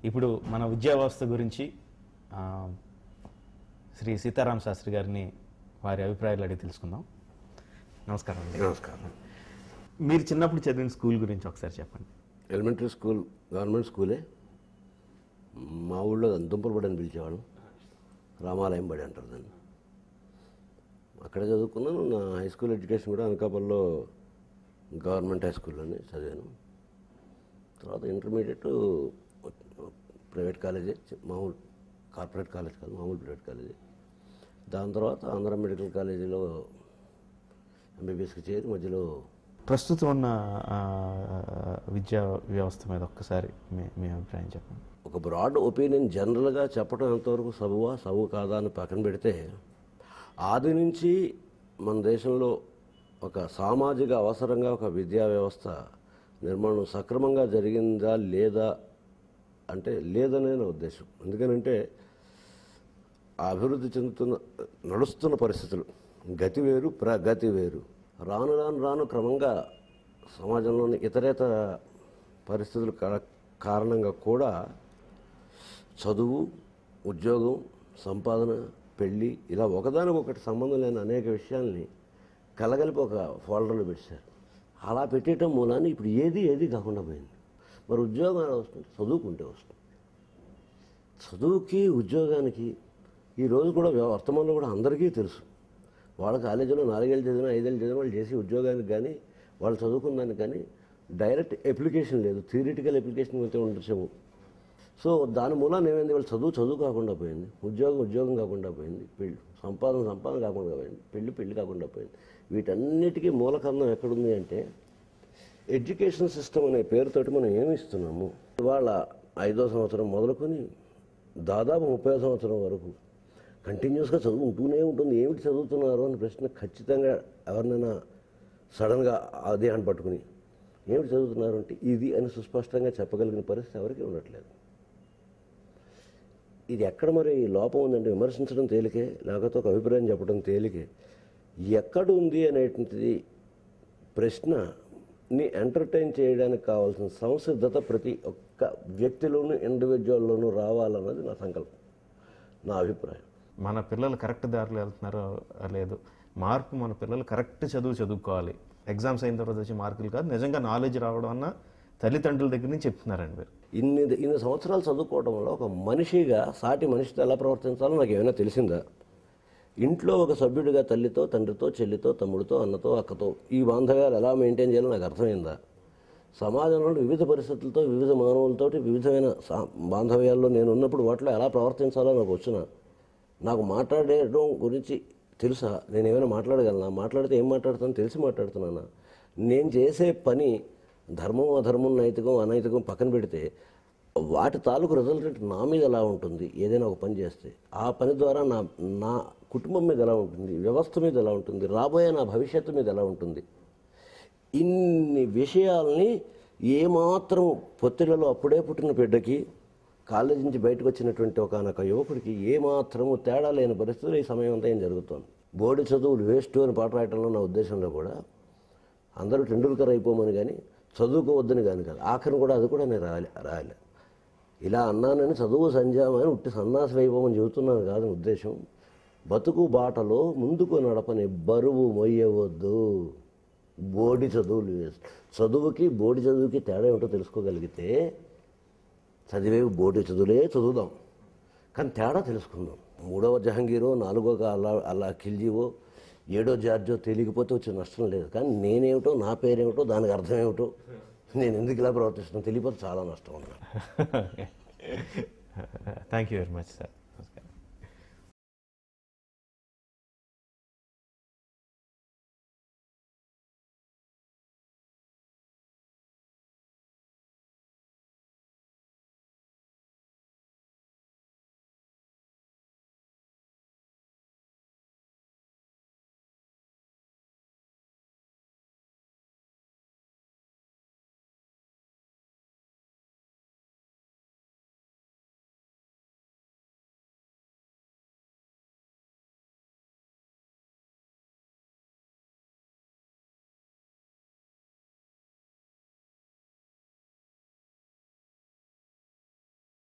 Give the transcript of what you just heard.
ఇప్పుడు మన విద్యా వ్యవస్థ గురించి శ్రీ సీతారామ శాస్త్రి గారిని వారి అభిప్రాయాలు అడిగి తెలుసుకుందాం. నమస్కారం అండి. నమస్కారం. మీరు చిన్నప్పుడు చదివిన స్కూల్ గురించి ఒకసారి చెప్పండి. ఎలిమెంటరీ స్కూల్ గవర్నమెంట్ స్కూలే. మా ఊళ్ళో దుంపలబడి అని పిలిచేవాళ్ళం. రామాలయం బడి అంటారు దాన్ని. అక్కడే చదువుకున్నాను. నా హై స్కూల్ ఎడ్యుకేషన్ కూడా అనకాపల్లిలో గవర్నమెంట్ హై స్కూల్లోనే చదివాను. తర్వాత ఇంటర్మీడియట్ ప్రైవేట్ కాలేజీ, మామూలు కార్పొరేట్ కాలేజ్ కాదు, మామూలు ప్రైవేట్ కాలేజీ. దాని తర్వాత ఆంధ్ర మెడికల్ కాలేజీలో ఎంబీబీఎస్కి చేరి మధ్యలో ప్రస్తుతం ఉన్న విద్యా వ్యవస్థ మీద ఒక్కసారి మీ అభిప్రాయం చెప్పండి. ఒక బ్రాడ్ ఒపీనియన్ జనరల్గా చెప్పడం ఎంతవరకు సబు కాదా అని పక్కన పెడితే, ఆది నుంచి మన దేశంలో ఒక సామాజిక అవసరంగా ఒక విద్యా వ్యవస్థ నిర్మాణం సక్రమంగా జరిగిందా లేదా అంటే లేదనే నా ఉద్దేశం. ఎందుకనంటే అభివృద్ధి నడుస్తున్న పరిస్థితులు గతి వేరు, ప్రగతి వేరు. రాను రాను రాను క్రమంగా సమాజంలోని ఇతరేతర పరిస్థితుల కారణంగా కూడా చదువు, ఉద్యోగం, సంపాదన, పెళ్ళి ఇలా ఒకదానికొకటి సంబంధం లేని అనేక విషయాల్ని కలగలిపి ఒక ఫోల్డర్లో పెట్టారు. అలా పెట్టేయటం మూలాన్ని ఇప్పుడు ఏది కాకుండా పోయింది. మరి ఉద్యోగం ఎలా వస్తుంది? చదువుకుంటే వస్తుంది. చదువుకి ఉద్యోగానికి ఈరోజు కూడా వర్తమానంలో కూడా అందరికీ తెలుసు. వాళ్ళ కాలేజీలో 4 ఏళ్ళు చదివినా 5 ఏళ్ళు చదివిన వాళ్ళు చేసి ఉద్యోగానికి కానీ వాళ్ళు చదువుకున్న దానికి కానీ డైరెక్ట్ అప్లికేషన్ లేదు. థియరిటికల్ అప్లికేషన్ అయితే ఉండొచ్చేమో. సో దాని మూలాన్ని ఏమైంది? వాళ్ళు చదువు కాకుండా పోయింది, ఉద్యోగం కాకుండా పోయింది, సంపాదన కాకుండా పోయింది, పెళ్ళి కాకుండా పోయింది. వీటన్నిటికీ మూల కారణం ఎక్కడుంది అంటే ఎడ్యుకేషన్ సిస్టమ్ అనే పేరుతోటి మనం ఏమి ఇస్తున్నాము. ఇవాళ 5వ సంవత్సరం మొదలుకొని దాదాపు 30వ సంవత్సరం వరకు కంటిన్యూస్గా చదువు ఉంటూనే ఉంటుంది. ఏమిటి చదువుతున్నారు అని ప్రశ్న ఖచ్చితంగా ఎవరినైనా సడన్గా అదే అని పట్టుకుని ఏమిటి చదువుతున్నారు అంటే ఇది అని సుస్పష్టంగా చెప్పగలిగిన పరిస్థితి ఎవరికి ఉండట్లేదు. ఇది ఎక్కడ మరి లోపం ఉందంటే విమర్శించడం తేలికే, లేకపోతే ఒక అభిప్రాయం చెప్పడం తేలికే. ఎక్కడ ఉంది అనేటువంటిది ప్రశ్నని ఎంటర్టైన్ చేయడానికి కావాల్సిన సంసిద్ధత ప్రతి ఒక్క వ్యక్తిలోనూ, ఇండివిజువల్లోనూ రావాలన్నది నా సంకల్పం, నా అభిప్రాయం. మన పిల్లలు కరెక్ట్ దారిలో వెళ్తున్నారో లేదు, మార్పు మన పిల్లలు కరెక్ట్ చదువుకోవాలి. ఎగ్జామ్స్ అయిన తర్వాత వచ్చి మార్కులు కాదు, నిజంగా నాలెడ్జ్ రావడం అన్న తల్లిదండ్రుల దగ్గర నుంచి చెప్తున్నారండి మీరు. ఇన్ని సంవత్సరాలు చదువుకోవడం వల్ల ఒక మనిషిగా సాటి మనిషితో ఎలా ప్రవర్తించాలో నాకు ఏమైనా తెలిసిందా? ఇంట్లో ఒక సభ్యుడిగా తల్లితో, తండ్రితో, చెల్లితో, తమ్ముడితో, అన్నతో, అక్కతో ఈ బాంధవ్యాలు ఎలా మెయింటైన్ చేయాలో నాకు అర్థమైందా? సమాజంలో వివిధ పరిస్థితులతో, వివిధ మానవులతోటి వివిధమైన బాంధవ్యాల్లో నేను ఉన్నప్పుడు వాటిలో ఎలా ప్రవర్తించాలో నాకు వచ్చిన, నాకు మాట్లాడడం గురించి తెలుసా? నేను ఏమైనా మాట్లాడగలనా? మాట్లాడితే ఏం మాట్లాడుతాను తెలిసి మాట్లాడుతున్నానా? నేను చేసే పని ధర్మం, అధర్మం, నైతికం, అనైతికం పక్కన పెడితే వాటి తాలూకు రిజల్ట్ నా మీద ఎలా ఉంటుంది? ఏదైనా ఒక పని చేస్తే ఆ పని ద్వారా నా కుటుంబం మీద ఎలా ఉంటుంది, వ్యవస్థ మీద ఎలా ఉంటుంది, రాబోయే నా భవిష్యత్తు మీద ఎలా ఉంటుంది? ఇన్ని విషయాల్ని ఏమాత్రం పొత్తిళ్లలో అప్పుడే పుట్టిన బిడ్డకి, కాలేజీ నుంచి బయటకు వచ్చినటువంటి ఒకనొక యువకుడికి ఏమాత్రము తేడా లేని పరిస్థితులు ఈ సమయం అంతా ఏం జరుగుతోంది. బోర్డు చదువులు వేస్ట్ అని పాట రాయటంలో నా ఉద్దేశంలో కూడా అందరూ టెండూల్కర్ అయిపోమని కానీ చదువుకోవద్దని కానీ కాదు. ఆఖరిని కూడా అది కూడా నేను రాయలే. ఇలా అన్నానని చదువు సంజామని ఉట్టి సన్నాసులు అయిపోమని చెబుతున్నాను కాదు ఉద్దేశం. బతుకు బాటలో ముందుకు నడపని బరువు మొయ్యవద్దు. బోడి చదువులు వేస్ట్. బోడి చదువుకి తేడా ఏమిటో తెలుసుకోగలిగితే చదివేవి బోడి చదువులే చదువుదాం, కానీ తేడా తెలుసుకుందాం. 3వ జహంగీరో, 4వ అలా ఖిల్జీవో, 7వ జార్జో తెలియకపోతే వచ్చే నష్టం లేదు. కానీ నేనేమిటో, నా పేరేమిటో, దానికి అర్థం ఏమిటో, నేను ఎందుకు ఇలా ప్రవర్తిస్తున్నాను తెలియకపోతే చాలా నష్టం ఉంది. Thank you very much sir.